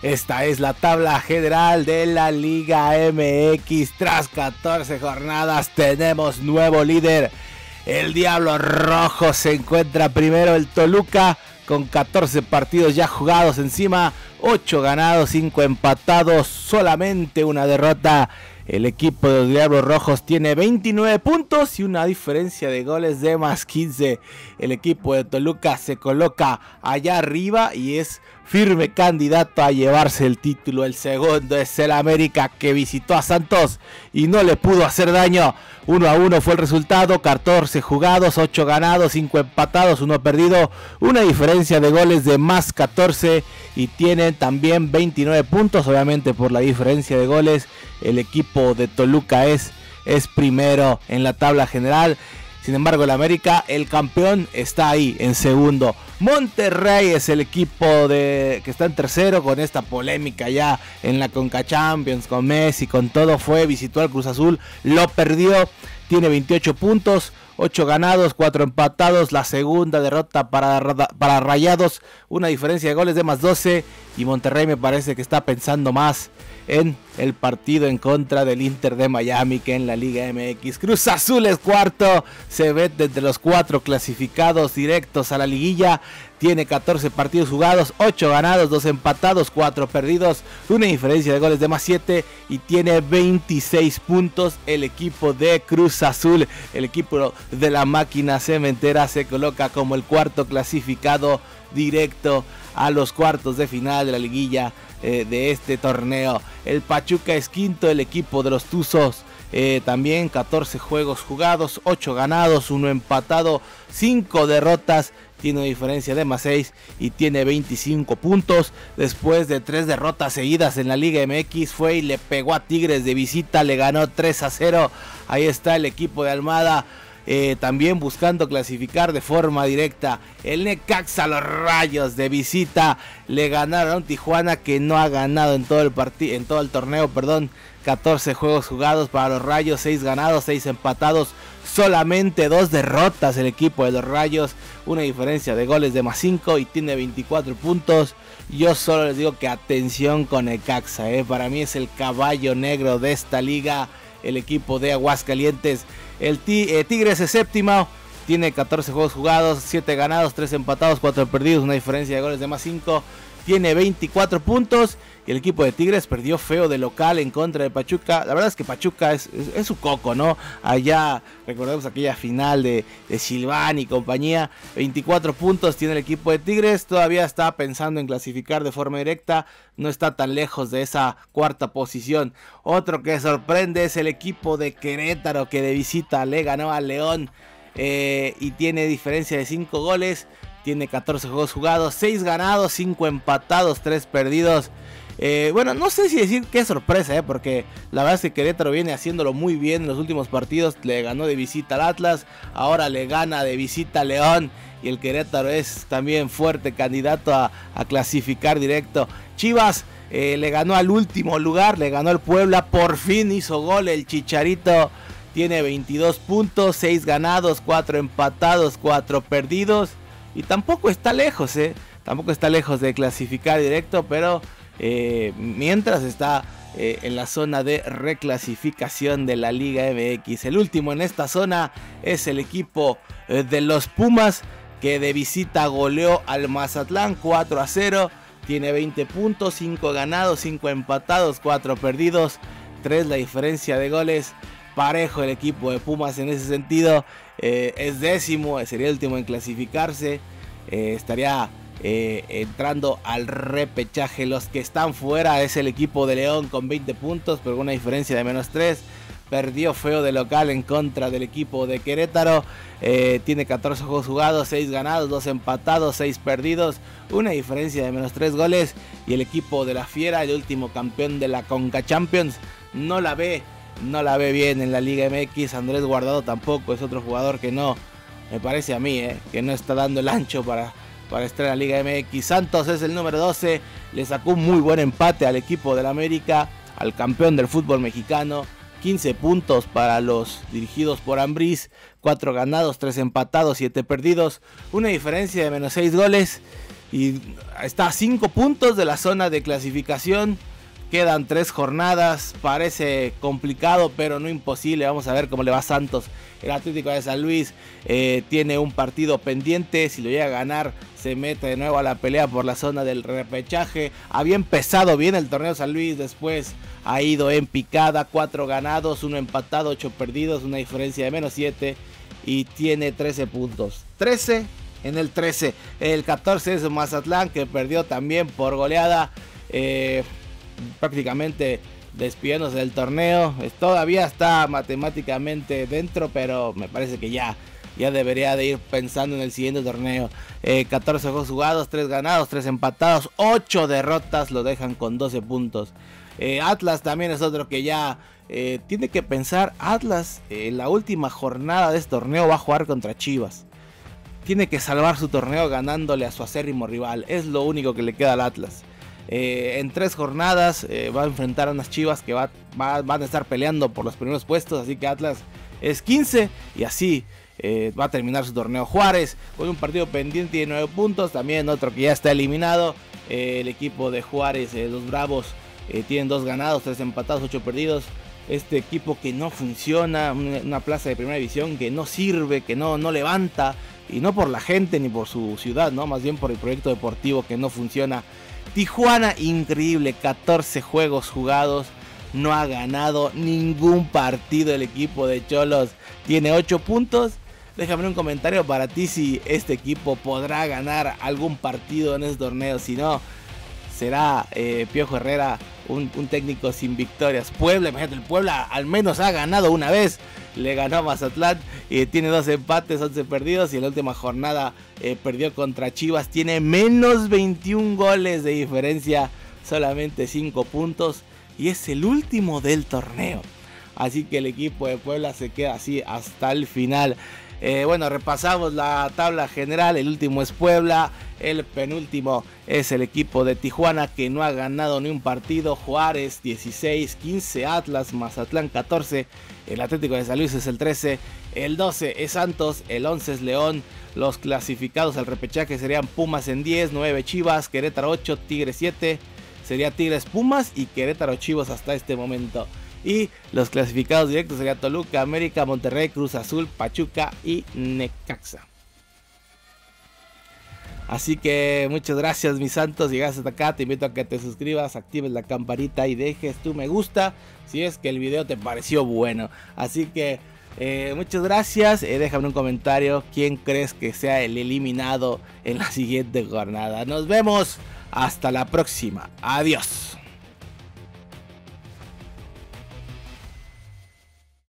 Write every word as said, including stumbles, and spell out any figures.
Esta es la tabla general de la Liga M X. Tras catorce jornadas tenemos nuevo líder. El Diablo Rojo se encuentra primero. El Toluca con catorce partidos ya jugados encima. ocho ganados, cinco empatados, solamente una derrota. El equipo de los Diablos Rojos tiene veintinueve puntos y una diferencia de goles de más quince. El equipo de Toluca se coloca allá arriba y es firme candidato a llevarse el título. El segundo es el América, que visitó a Santos y no le pudo hacer daño. uno a uno fue el resultado, catorce jugados, ocho ganados, cinco empatados, uno perdido, una diferencia de goles de más catorce y tienen también veintinueve puntos. Obviamente por la diferencia de goles el equipo de Toluca es, es primero en la tabla general. Sin embargo, el América, el campeón, está ahí en segundo. Monterrey es el equipo de que está en tercero con esta polémica ya en la Conca Champions, con Messi, con todo. Fue, visitó al Cruz Azul, lo perdió, tiene veintiocho puntos, ocho ganados, cuatro empatados. La segunda derrota para, para Rayados, una diferencia de goles de más doce. Y Monterrey me parece que está pensando más en el partido en contra del Inter de Miami que en la Liga M X. Cruz Azul es cuarto, se ve desde los cuatro clasificados directos a la liguilla. Tiene catorce partidos jugados, ocho ganados, dos empatados, cuatro perdidos, una diferencia de goles de más siete y tiene veintiséis puntos el equipo de Cruz Azul. El equipo de la máquina cementera se coloca como el cuarto clasificado directo a los cuartos de final de la liguilla eh, de este torneo. El Pachuca es quinto, el equipo de los Tuzos eh, también catorce juegos jugados, ocho ganados, uno empatado, cinco derrotas, tiene una diferencia de más seis y tiene veinticinco puntos. Después de tres derrotas seguidas en la Liga M X, fue y le pegó a Tigres de visita, le ganó tres a cero. Ahí está el equipo de Almada. Eh, también buscando clasificar de forma directa. El Necaxa, los Rayos de visita, le ganaron a un Tijuana que no ha ganado en todo el partido, en todo el torneo, perdón. catorce juegos jugados para los Rayos, seis ganados, seis empatados, solamente dos derrotas el equipo de los Rayos, una diferencia de goles de más cinco y tiene veinticuatro puntos. Yo solo les digo que atención con Necaxa, eh. para mí es el caballo negro de esta liga, el equipo de Aguascalientes. El Tigres es séptimo, tiene catorce juegos jugados, siete ganados, tres empatados, cuatro perdidos, una diferencia de goles de más cinco, tiene veinticuatro puntos. Y el equipo de Tigres perdió feo de local en contra de Pachuca. La verdad es que Pachuca es, es, es su coco, ¿no? Allá recordemos aquella final de, de Silván y compañía. veinticuatro puntos tiene el equipo de Tigres. Todavía está pensando en clasificar de forma directa. No está tan lejos de esa cuarta posición. Otro que sorprende es el equipo de Querétaro, que de visita le ganó a León. Eh, y tiene diferencia de cinco goles. Tiene catorce juegos jugados, seis ganados, cinco empatados, tres perdidos. Eh, bueno, no sé si decir qué sorpresa, eh, porque la verdad es que Querétaro viene haciéndolo muy bien en los últimos partidos. Le ganó de visita al Atlas, ahora le gana de visita a León. Y el Querétaro es también fuerte candidato a, a clasificar directo. Chivas eh, le ganó al último lugar, le ganó al Puebla. Por fin hizo gol el Chicharito. Tiene veintidós puntos, seis ganados, cuatro empatados, cuatro perdidos. Y tampoco está lejos, eh. Tampoco está lejos de clasificar directo, pero eh, mientras está eh, en la zona de reclasificación de la Liga M X. El último en esta zona es el equipo eh, de los Pumas, que de visita goleó al Mazatlán cuatro a cero. Tiene veinte puntos, cinco ganados, cinco empatados, cuatro perdidos, tres la diferencia de goles. Parejo el equipo de Pumas en ese sentido. Eh, es décimo, sería el último en clasificarse. Eh, estaría eh, entrando al repechaje. Los que están fuera es el equipo de León con veinte puntos, pero con una diferencia de menos tres. Perdió feo de local en contra del equipo de Querétaro. Eh, tiene catorce juegos jugados, seis ganados, dos empatados, seis perdidos, una diferencia de menos tres goles. Y el equipo de la Fiera, el último campeón de la Conca Champions, no la ve. No la ve bien en la Liga M X. Andrés Guardado tampoco, es otro jugador que no, me parece a mí, eh, que no está dando el ancho para, para estar en la Liga M X. Santos es el número doce, le sacó un muy buen empate al equipo del América, al campeón del fútbol mexicano. quince puntos para los dirigidos por Ambriz, cuatro ganados, tres empatados, siete perdidos, una diferencia de menos seis goles. y está a cinco puntos de la zona de clasificación. Quedan tres jornadas, parece complicado pero no imposible. Vamos a ver cómo le va a Santos. El Atlético de San Luis eh, tiene un partido pendiente, si lo llega a ganar se mete de nuevo a la pelea por la zona del repechaje. Había empezado bien el torneo San Luis, después ha ido en picada, cuatro ganados, uno empatado, ocho perdidos, una diferencia de menos siete y tiene trece puntos. trece en el trece, el catorce es Mazatlán, que perdió también por goleada, eh, prácticamente despidiéndose del torneo. Todavía está matemáticamente dentro, pero me parece que ya, ya debería de ir pensando en el siguiente torneo. eh, catorce juegos jugados, tres ganados, tres empatados, ocho derrotas, lo dejan con doce puntos. eh, Atlas también es otro que ya eh, tiene que pensar. Atlas en eh, la última jornada de este torneo va a jugar contra Chivas. Tiene que salvar su torneo ganándole a su acérrimo rival, es lo único que le queda al Atlas. Eh, en tres jornadas eh, va a enfrentar a unas Chivas que va, va, van a estar peleando por los primeros puestos, así que Atlas es quince y así eh, va a terminar su torneo. Juárez con un partido pendiente de nueve puntos, también otro que ya está eliminado. Eh, el equipo de Juárez, eh, los Bravos, eh, tienen dos ganados, tres empatados, ocho perdidos. Este equipo que no funciona, una, una plaza de primera división que no sirve, que no, no levanta, y no por la gente ni por su ciudad, ¿no? Más bien por el proyecto deportivo que no funciona. Tijuana, increíble, catorce juegos jugados, no ha ganado ningún partido el equipo de Xolos, tiene ocho puntos. Déjame un comentario para ti si este equipo podrá ganar algún partido en este torneo. Si no, será eh, Piojo Herrera un, un técnico sin victorias. Puebla, imagínate, el Puebla al menos ha ganado una vez. Le ganó a Mazatlán y tiene dos empates, once perdidos. Y en la última jornada eh, perdió contra Chivas. Tiene menos veintiún goles de diferencia, solamente cinco puntos. Y es el último del torneo. Así que el equipo de Puebla se queda así hasta el final. Eh, bueno, repasamos la tabla general. El último es Puebla. El penúltimo es el equipo de Tijuana, que no ha ganado ni un partido. Juárez dieciséis, quince Atlas, Mazatlán catorce. El Atlético de San Luis es el trece. El doce es Santos. El once es León. Los clasificados al repechaje serían Pumas en diez, nueve Chivas, Querétaro ocho, Tigres siete. Sería Tigres, Pumas y Querétaro Chivas hasta este momento. Y los clasificados directos serían Toluca, América, Monterrey, Cruz Azul, Pachuca y Necaxa. Así que muchas gracias, mis santos. Llegaste hasta acá, te invito a que te suscribas, actives la campanita y dejes tu me gusta si es que el video te pareció bueno. Así que eh, muchas gracias. Eh, déjame un comentario quién crees que sea el eliminado en la siguiente jornada. Nos vemos hasta la próxima. Adiós.